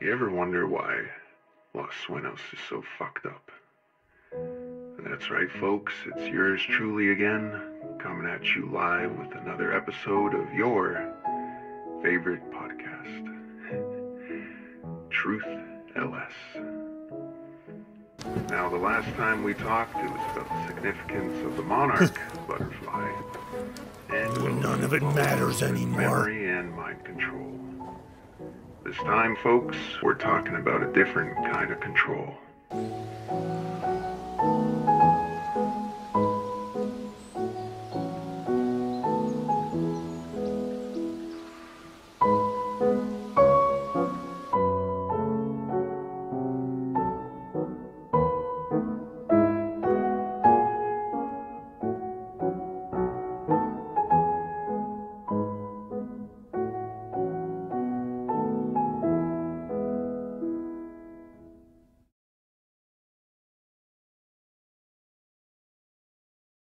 You ever wonder why Los Sueños is so fucked up? That's right, folks, it's yours truly again, coming at you live with another episode of your favorite podcast, Truth LS. Now, the last time we talked, it was about the significance of the monarch butterfly, and none of it matters anymore. Memory and mind control. This time, folks, we're talking about a different kind of control.